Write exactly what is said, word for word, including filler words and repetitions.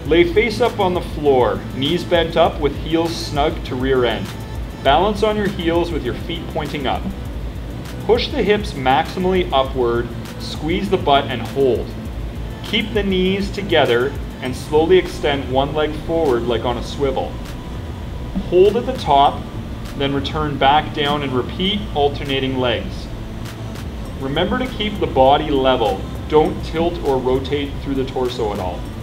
Lay face up on the floor, knees bent up with heels snug to rear end. Balance on your heels with your feet pointing up. Push the hips maximally upward, squeeze the butt and hold. Keep the knees together and slowly extend one leg forward like on a swivel. Hold at the top, then return back down and repeat alternating legs. Remember to keep the body level. Don't tilt or rotate through the torso at all.